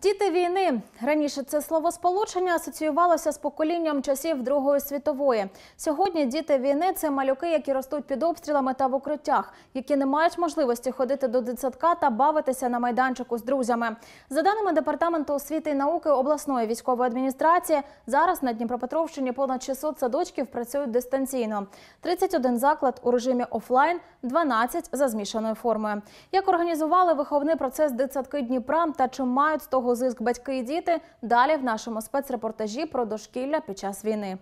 Діти війни. Раніше це словосполучення асоціювалося з поколінням часів Другої світової. Сьогодні діти війни – це малюки, які ростуть під обстрілами та в укриттях, які не мають можливості ходити до дитсадка та бавитися на майданчику з друзями. За даними Департаменту освіти і науки обласної військової адміністрації, зараз на Дніпропетровщині понад 600 садочків працюють дистанційно. 31 заклад у режимі офлайн, 12 за змішаною формою. Як організували виховний процес дитсадки Дніпра та чим мають з того зиск батьки і діти, далі в нашому спецрепортажі про дошкілля під час війни.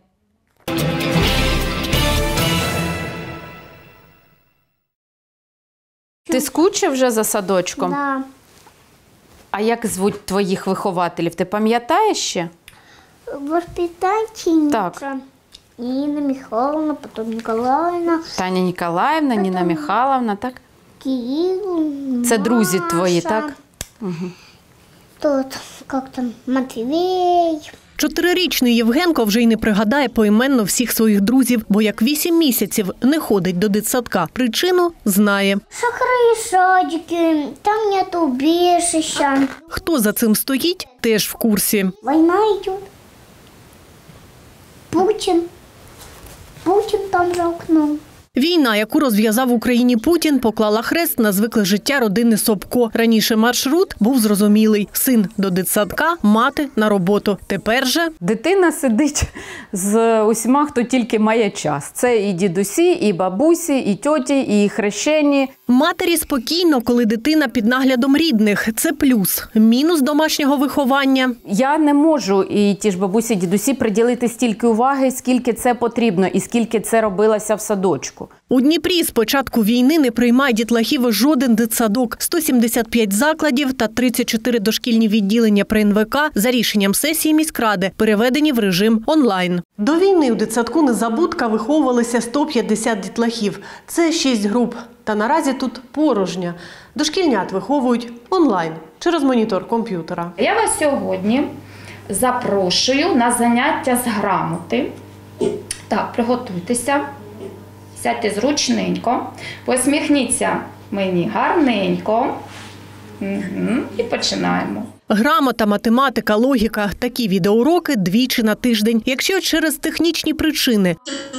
Ти скучив вже за садочком? Да. А як звуть твоїх вихователів? Ти пам'ятаєш ще? Воспитательница. Так. Нина Михайловна, потом Николаевна. Таня Ніколаївна, Ніна Михайловна, так? Кирилл, Це друзі Маша. твої, так? Тут, как там, Матвей. 4-річний Євгенко вже й не пригадає поіменно всіх своїх друзів, бо як 8 місяців не ходить до дитсадка. Причину знає. Шахры, садики, там нет убежища. Хто за цим стоїть, теж в курсі. Война идет. Путин там за окном. Війна, яку розв'язав в Україні Путін, поклала хрест на звикле життя родини Собко. Раніше маршрут був зрозумілий. Син до дитсадка, мати на роботу. Тепер же Дитина сидить з усіма, хто тільки має час. Це і дідусі, і бабусі, і тьоті, і хрещені. матері спокійно, коли дитина під наглядом рідних. Це плюс. Мінус домашнього виховання. Я не можу, і ті ж бабусі, дідусі, приділити стільки уваги, скільки це потрібно, і скільки це робилося в садочку. У Дніпрі з початку війни не приймає дітлахів жоден дитсадок. 175 закладів та 34 дошкільні відділення при НВК за рішенням сесії міськради переведені в режим онлайн. До війни у дитсадку «Незабудка» виховувалися 150 дітлахів. Це 6 груп. Та наразі тут порожня. Дошкільнят виховують онлайн через монітор комп'ютера. Я вас сьогодні запрошую на заняття з грамоти. Так, приготуйтеся, сядьте зручненько, посміхніться мені гарненько. І починаємо. Грамота, математика, логіка – такі відеоуроки двічі на тиждень. Якщо через технічні причини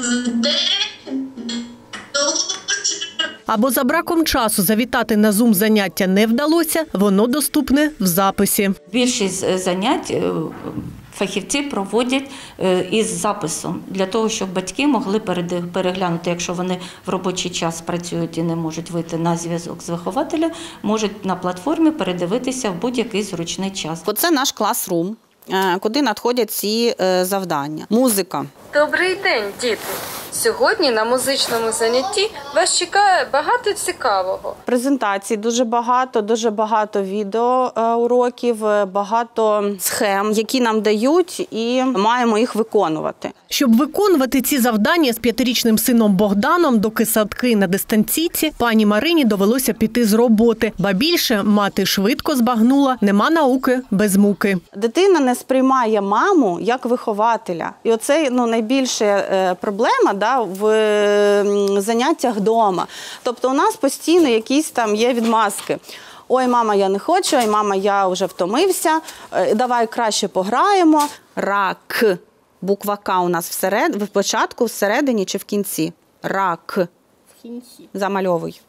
або за браком часу завітати на Zoom-заняття не вдалося, воно доступне в записі. Більшість занять фахівці проводять із записом, для того, щоб батьки могли переглянути, якщо вони в робочий час працюють і не можуть вийти на зв'язок з вихователем, можуть на платформі передивитися в будь-який зручний час. Оце наш класрум, куди надходять ці завдання. Музика. Добрий день, діти! Сьогодні на музичному занятті вас чекає багато цікавого. Презентацій дуже багато відеоуроків, багато схем, які нам дають, і маємо їх виконувати. Щоб виконувати ці завдання з 5-річним сином Богданом, доки садки на дистанційці, пані Марині довелося піти з роботи. Ба більше, мати швидко збагнула – нема науки без муки. Дитина не сприймає маму як вихователя. І оце найбільша проблема в заняттях вдома. Тобто у нас постійно якісь там є відмазки. Ой, мама, я не хочу, ой, мама, я вже втомився, давай краще пограємо. Рак. Буква К у нас в початку, всередині чи в кінці? Рак. В кінці. Замальовуй.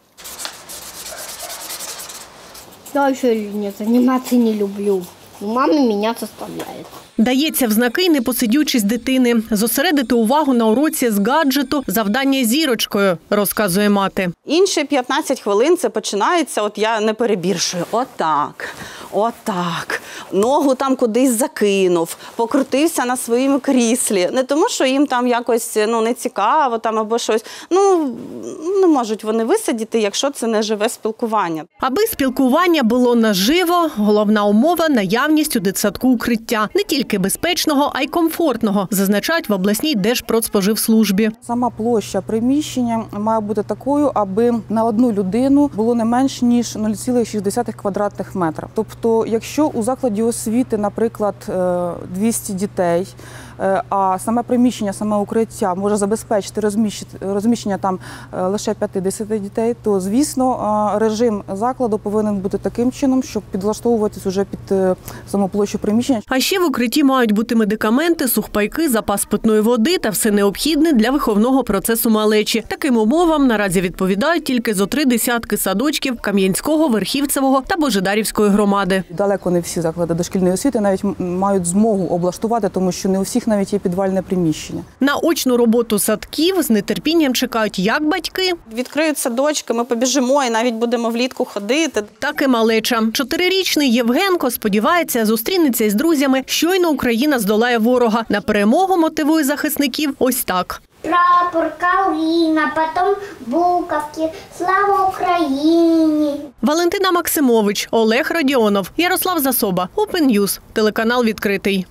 Я ще не займатися не люблю. Мама мене заставляє. Дається в знаки непосидючість дитини. Зосередити увагу на уроці з гаджету – завдання зірочкою, розказує мати. Інші 15 хвилин це починається, от я не перебільшую, отак. Ногу там кудись закинув, покрутився на своєму кріслі. Не тому, що їм там якось не цікаво там, або щось. Не можуть вони висидіти, якщо це не живе спілкування. Аби спілкування було наживо, головна умова – наявність у дитсадку укриття. Не тільки безпечного, а й комфортного, зазначають в обласній Держпродспоживслужбі. Сама площа приміщення має бути такою, аби на одну людину було не менш ніж 0,6 квадратних метрів. Тобто, якщо у закладі освіти, наприклад, 200 дітей, а саме приміщення, саме укриття може забезпечити розміщення там лише 50 дітей, то, звісно, режим закладу повинен бути таким чином, щоб підлаштовуватись уже під саму площу приміщення. А ще в укритті мають бути медикаменти, сухпайки, запас питної води та все необхідне для виховного процесу малечі. Таким умовам наразі відповідають тільки зо 3 десятки садочків Кам'янського, Верхівцевого та Божедарівської громади. Далеко не всі заклади дошкільної освіти навіть мають змогу облаштувати, тому що не у всіх навіть є підвальне приміщення. На очну роботу садків з нетерпінням чекають як батьки, Відкриють садочки, ми побіжимо і навіть будемо влітку ходити. так і малеча. 4-річний Євгенко сподівається, зустрінеться із друзями. Щойно Україна здолає ворога. На перемогу мотивує захисників ось так. Прапор, калина, потом буковки. Слава Україні! Валентина Максимович, Олег Радіонов, Ярослав Засоба, Open News, телеканал «Відкритий».